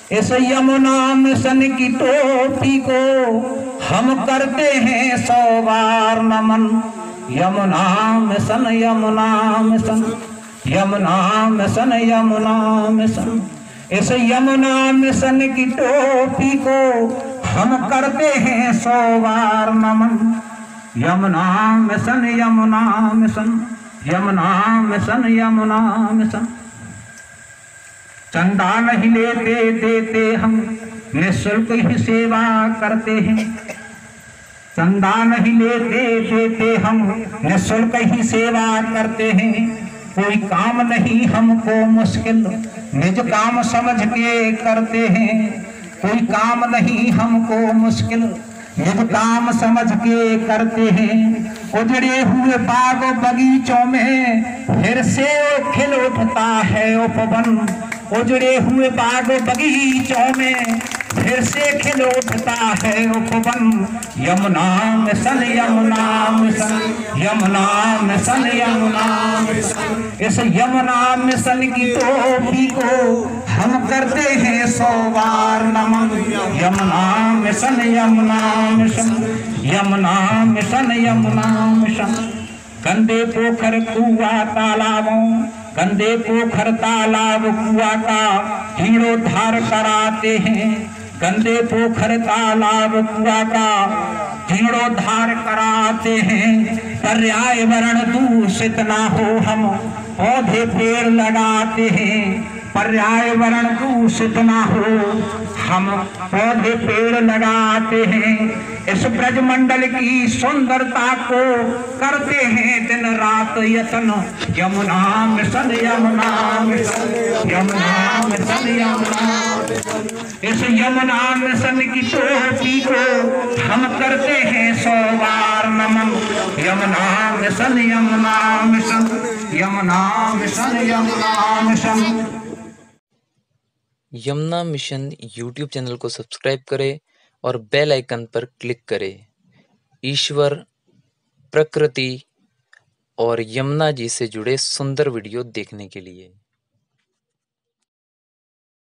इस यमुना मिशन की टोपी को हम करते हैं 100 बार नमन। Yamuna mission, Yamuna mission, Yamuna mission, Yamuna mission. इस यमुना मिशन की टोपी को हम करते हैं 100 बार नमन। Yamuna mission, Yamuna mission, Yamuna mission, Yamuna mission. चंदा नहीं लेते देते हम, निःशुल्क ही सेवा करते हैं। चंदा नहीं लेते देते हम, निःशुल्क ही सेवा करते हैं। कोई काम नहीं हमको मुश्किल, निज काम समझ के करते हैं। कोई काम नहीं हमको मुश्किल, निज काम समझ के करते हैं। उजड़े हुए बाग बगीचों में फिर से खिल उठता है उपवन। उजड़े हुए बाग बगीचों में फिर से खिल उठता है उपवन। Yamuna mission, Yamuna mission, Yamuna mission, Yamuna mission. इस यमुना मिशन की टोपी को हम करते हैं 100 बार नमन। Yamuna mission, Yamuna mission, Yamuna mission, Yamuna mission. गंदे पोखर कुआ तालाबों, गंदे पोखर तालाब कुआ का जीर्णोद्धार कराते हैं। गंदे पोखर तालाब कुआ का जीर्णोद्धार कराते हैं। पर्यावरण दूषित ना हो हम पौधे पेड़ लगाते हैं। पर्यावरण दूषित ना हो हम पौधे पेड़ लगाते हैं। इस ब्रजमंडल की सुंदरता को करते हैं दिन रात यत्न। Yamuna mission, Yamuna mission, Yamuna mission, Yamuna mission. इस यमुना मिशन की टोपी को हम करते हैं 100 बार नमन। Yamuna mission, Yamuna mission, Yamuna mission, Yamuna mission. Yamuna mission YouTube channel को सब्सक्राइब करें और बेल आइकन पर क्लिक करें ईश्वर, प्रकृति और यमुना जी से जुड़े सुंदर वीडियो देखने के लिए।